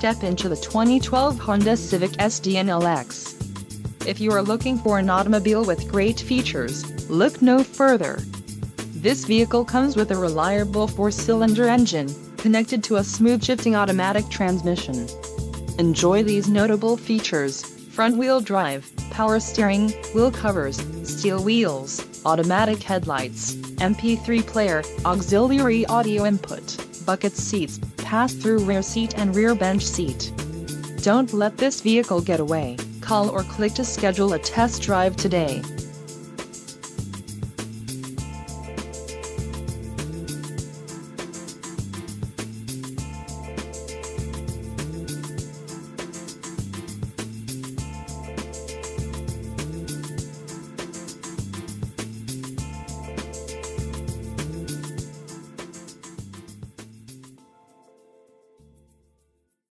step into the 2012 Honda Civic Sdn LX. If you are looking for an automobile with great features, look no further. This vehicle comes with a reliable 4-cylinder engine, connected to a smooth-shifting automatic transmission. Enjoy these notable features: front-wheel drive, power steering, wheel covers, steel wheels, automatic headlights, MP3 player, auxiliary audio input, bucket seats, pass-through rear seat and rear bench seat. Don't let this vehicle get away. Call or click to schedule a test drive today.